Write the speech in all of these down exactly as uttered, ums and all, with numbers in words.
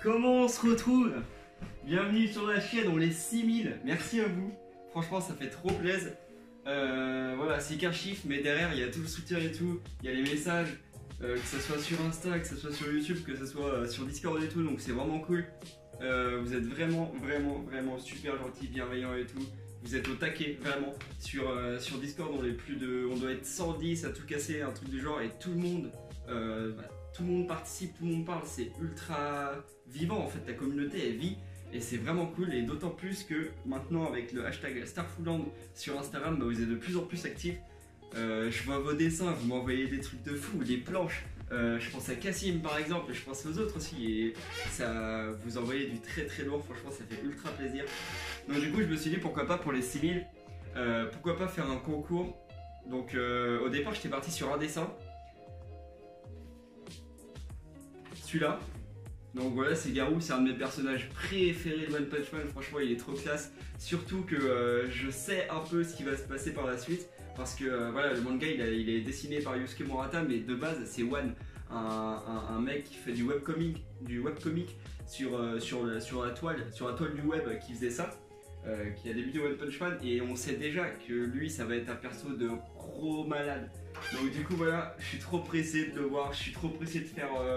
Comment on se retrouve? Bienvenue sur la chaîne, on est six mille, merci à vous. Franchement ça fait trop plaisir. euh, Voilà, c'est qu'un chiffre, mais derrière il y a tout le soutien et tout. Il y a les messages, euh, que ce soit sur Insta, que ce soit sur YouTube, que ce soit euh, sur Discord et tout. Donc c'est vraiment cool. euh, Vous êtes vraiment, vraiment, vraiment super gentils, bienveillants et tout. Vous êtes au taquet, vraiment. Sur, euh, sur Discord on est plus de, on doit être cent dix à tout casser, un truc du genre. Et tout le monde euh, bah, tout le monde participe, tout le monde parle, c'est ultra vivant en fait, ta communauté elle vit et c'est vraiment cool. Et d'autant plus que maintenant avec le hashtag Starfoodland sur Instagram, bah, vous êtes de plus en plus actifs. euh, Je vois vos dessins, vous m'envoyez des trucs de fou, des planches. euh, Je pense à Cassim par exemple, et je pense aux autres aussi. Et ça, vous envoyez du très très lourd, franchement ça fait ultra plaisir. Donc du coup je me suis dit pourquoi pas pour les six mille, euh, pourquoi pas faire un concours. Donc euh, au départ j'étais parti sur un dessin, celui-là. Donc voilà, c'est Garou, c'est un de mes personnages préférés de One Punch Man, franchement il est trop classe. Surtout que euh, je sais un peu ce qui va se passer par la suite, parce que euh, voilà, le manga il, a, il est dessiné par Yusuke Murata, mais de base c'est One, un, un, un mec qui fait du webcomic, du webcomic sur, euh, sur, la, sur la toile, sur la toile du web qui faisait ça, euh, qui a débuté One Punch Man, et on sait déjà que lui ça va être un perso de gros malade. Donc du coup voilà, je suis trop pressé de le voir, je suis trop pressé de faire... Euh,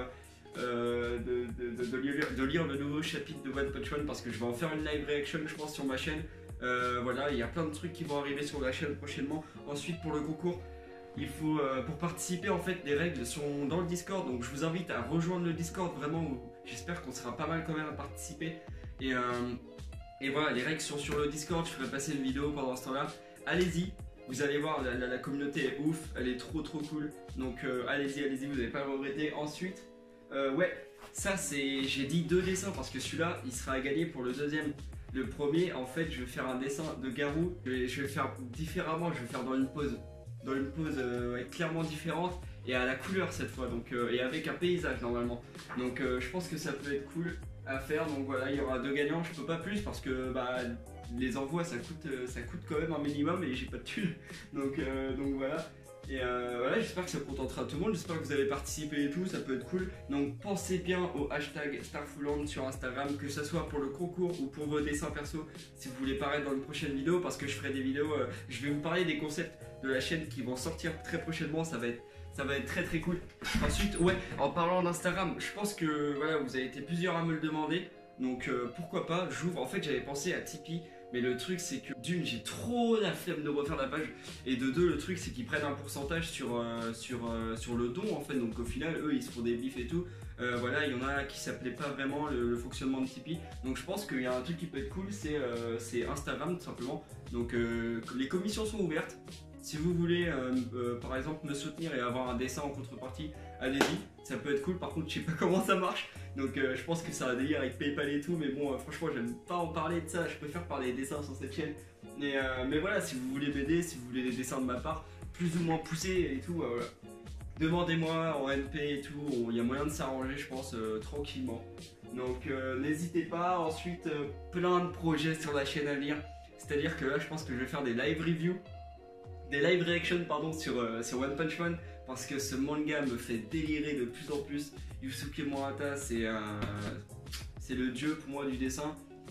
Euh, de, de, de, de, lire, de lire le nouveau chapitre de One Punch Man, parce que je vais en faire une live reaction je pense sur ma chaîne. euh, Voilà, il y a plein de trucs qui vont arriver sur la chaîne prochainement. Ensuite pour le concours, il faut, euh, pour participer en fait, les règles sont dans le Discord, donc je vous invite à rejoindre le Discord vraiment. J'espère qu'on sera pas mal quand même à participer. Et, euh, et voilà, les règles sont sur le Discord, je ferai passer une vidéo pendant ce temps là. Allez-y, vous allez voir, la, la, la communauté est ouf, elle est trop trop cool. Donc euh, allez-y, allez-y, vous n'allez pas le regretter. Ensuite Euh, ouais, ça c'est, j'ai dit deux dessins parce que celui-là il sera à gagner pour le deuxième. Le premier, en fait, je vais faire un dessin de Garou. Je vais, je vais faire différemment, je vais faire dans une pose, dans une pose euh, ouais, clairement différente et à la couleur cette fois. Donc euh, et avec un paysage normalement. Donc euh, je pense que ça peut être cool à faire. Donc voilà, il y aura deux gagnants. Je peux pas plus parce que bah les envois ça coûte, euh, ça coûte quand même un minimum et j'ai pas de thunes. Donc euh, donc voilà. Et euh, voilà, j'espère que ça contentera tout le monde, j'espère que vous allez participer et tout, ça peut être cool. Donc pensez bien au hashtag Starfoodland sur Instagram, que ce soit pour le concours ou pour vos dessins perso, si vous voulez paraître dans une prochaine vidéo, parce que je ferai des vidéos, euh, je vais vous parler des concepts de la chaîne qui vont sortir très prochainement, ça va être, ça va être très très cool. Ensuite, ouais, en parlant d'Instagram, je pense que voilà, vous avez été plusieurs à me le demander, donc euh, pourquoi pas, j'ouvre, en fait j'avais pensé à Tipeee. Mais le truc c'est que d'une j'ai trop la flemme de refaire la page, et de deux le truc c'est qu'ils prennent un pourcentage sur, euh, sur, euh, sur le don en fait. Donc au final eux ils se font des bifs et tout. euh, Voilà, il y en a qui s'appelait pas vraiment le, le fonctionnement de Tipeee. Donc je pense qu'il y a un truc qui peut être cool, c'est euh, Instagram tout simplement. Donc euh, les commissions sont ouvertes. Si vous voulez euh, euh, par exemple me soutenir et avoir un dessin en contrepartie, allez-y, ça peut être cool. Par contre je sais pas comment ça marche, donc euh, je pense que ça a un délire avec PayPal et tout, mais bon euh, franchement j'aime pas en parler de ça, je préfère parler des dessins sur cette chaîne. Mais, euh, mais voilà, si vous voulez m'aider, si vous voulez des dessins de ma part, plus ou moins poussés et tout, euh, voilà. Demandez-moi en N P et tout, il y a moyen de s'arranger je pense euh, tranquillement. Donc euh, n'hésitez pas. Ensuite euh, plein de projets sur la chaîne à venir, c'est à dire que là je pense que je vais faire des live reviews, des live reactions pardon sur, euh, sur One Punch Man, parce que ce manga me fait délirer de plus en plus. Yusuke Murata c'est un, c'est le dieu pour moi du dessin,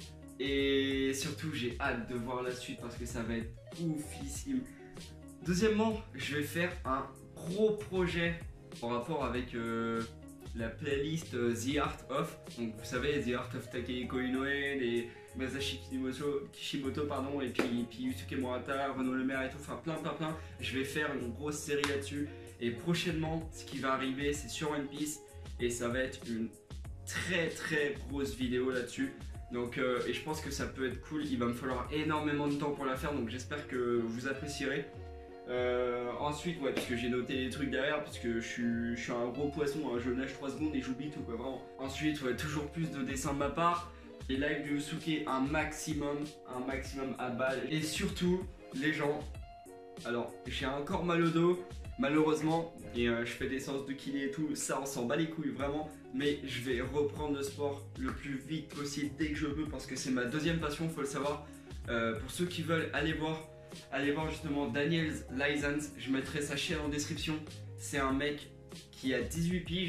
et surtout j'ai hâte de voir la suite parce que ça va être oufissime. Deuxièmement, je vais faire un gros projet en rapport avec euh, la playlist euh, The Art of. Donc vous savez, The Art of Takehiko Inoue, les Masashi Kishimoto, Kishimoto pardon, et puis, puis Yusuke Murata, Renaud Lemaire et tout, enfin plein plein plein. Je vais faire une grosse série là-dessus. Et prochainement, ce qui va arriver, c'est sur One Piece, et ça va être une très très grosse vidéo là-dessus. Donc euh, et je pense que ça peut être cool. Il va me falloir énormément de temps pour la faire, donc j'espère que vous apprécierez. Euh, ensuite, ouais, parce que j'ai noté les trucs derrière, parce que je suis, je suis un gros poisson, hein, je nage trois secondes et j'oublie tout quoi, vraiment. Ensuite, ouais, toujours plus de dessins de ma part. Les lives de Yusuke, un maximum, un maximum à balle. Et surtout, les gens, alors j'ai encore mal au dos, malheureusement, et euh, je fais des séances de kiné et tout, ça on s'en bat les couilles vraiment, mais je vais reprendre le sport le plus vite possible dès que je peux, parce que c'est ma deuxième passion, faut le savoir. Euh, pour ceux qui veulent aller voir, allez voir justement Daniel's License, je mettrai sa chaîne en description. C'est un mec qui a dix-huit piges,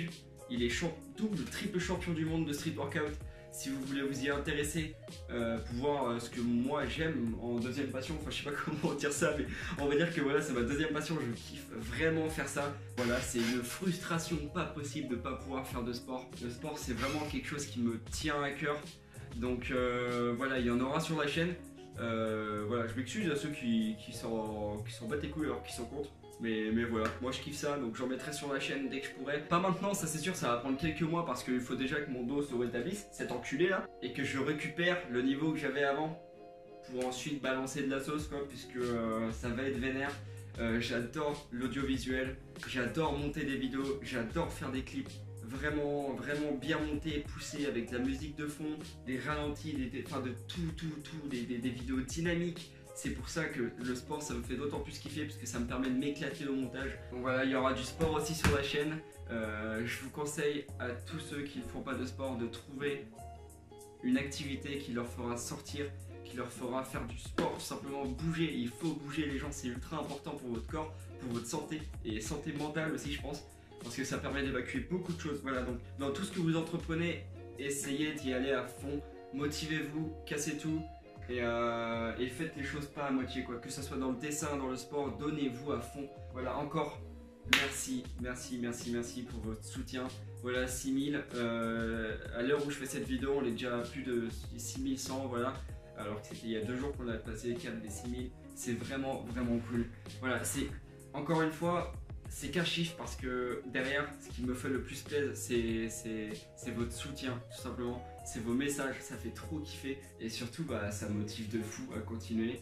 Il est champ double, triple champion du monde de street workout. Si vous voulez vous y intéresser, euh, pour voir euh, ce que moi j'aime en deuxième passion, enfin je sais pas comment dire ça, mais on va dire que voilà, c'est ma deuxième passion, je kiffe vraiment faire ça. Voilà, c'est une frustration pas possible de pas pouvoir faire de sport. Le sport, c'est vraiment quelque chose qui me tient à cœur. Donc euh, voilà, il y en aura sur la chaîne. Euh, voilà, je m'excuse à ceux qui, qui s'en qui s'en battent les couilles alors qu'ils sont contre. Mais, mais voilà, moi je kiffe ça, donc j'en mettrai sur la chaîne dès que je pourrai. Pas maintenant, ça c'est sûr, ça va prendre quelques mois parce qu'il faut déjà que mon dos se rétablisse, cet enculé là, et que je récupère le niveau que j'avais avant pour ensuite balancer de la sauce quoi, puisque euh, ça va être vénère. Euh, j'adore l'audiovisuel, j'adore monter des vidéos, j'adore faire des clips vraiment, vraiment bien montés, poussés avec de la musique de fond, des ralentis, des, des, enfin de tout, tout, tout, des, des, des vidéos dynamiques. C'est pour ça que le sport, ça me fait d'autant plus kiffer parce que ça me permet de m'éclater au montage. Donc voilà, il y aura du sport aussi sur la chaîne. Euh, je vous conseille à tous ceux qui ne font pas de sport de trouver une activité qui leur fera sortir, qui leur fera faire du sport, tout simplement bouger. Il faut bouger les gens, c'est ultra important pour votre corps, pour votre santé et santé mentale aussi je pense, parce que ça permet d'évacuer beaucoup de choses. Voilà, donc dans tout ce que vous entreprenez, essayez d'y aller à fond, motivez-vous, cassez tout. Et, euh, et faites les choses pas à moitié quoi, que ce soit dans le dessin, dans le sport, donnez-vous à fond. Voilà, encore merci, merci, merci, merci pour votre soutien. Voilà, six mille, euh, à l'heure où je fais cette vidéo, on est déjà à plus de six mille cent, voilà. Alors que c'était il y a deux jours qu'on a passé les cap des six mille, c'est vraiment, vraiment cool. Voilà, c'est, encore une fois, c'est qu'un chiffre parce que derrière, ce qui me fait le plus plaisir, c'est votre soutien, tout simplement. C'est vos messages, ça fait trop kiffer. Et surtout, bah, ça motive de fou à continuer.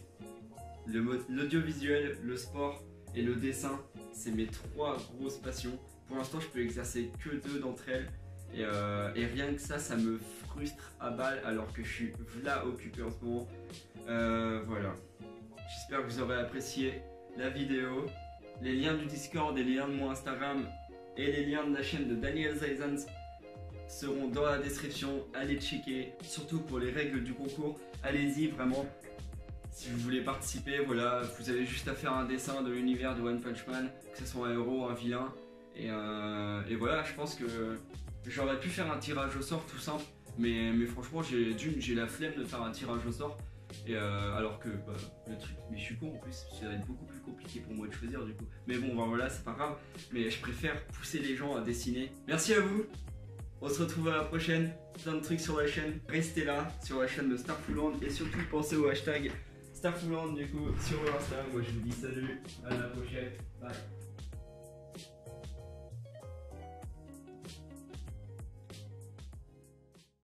L'audiovisuel, le, le sport et le dessin, c'est mes trois grosses passions. Pour l'instant, je peux exercer que deux d'entre elles. Et, euh, et rien que ça, ça me frustre à balle alors que je suis là occupé en ce moment. Euh, voilà. J'espère que vous aurez apprécié la vidéo. Les liens du Discord et les liens de mon Instagram et les liens de la chaîne de Daniel Zaizans seront dans la description. Allez checker, surtout pour les règles du concours. Allez-y vraiment. Si vous voulez participer, voilà, vous avez juste à faire un dessin de l'univers de One Punch Man, que ce soit un héros, un vilain. Et, euh, et voilà, je pense que j'aurais pu faire un tirage au sort tout simple, mais, mais franchement, j'ai d'une, j'ai la flemme de faire un tirage au sort. Et euh, alors que bah, le truc, mais je suis con en plus, ça va être beaucoup plus compliqué pour moi de choisir du coup. Mais bon, bah, voilà, c'est pas grave. Mais je préfère pousser les gens à dessiner. Merci à vous. On se retrouve à la prochaine. Plein de trucs sur la chaîne. Restez là sur la chaîne de Starfulland et surtout pensez au hashtag Starfulland du coup sur Insta. Moi je vous dis salut, à la prochaine. Bye.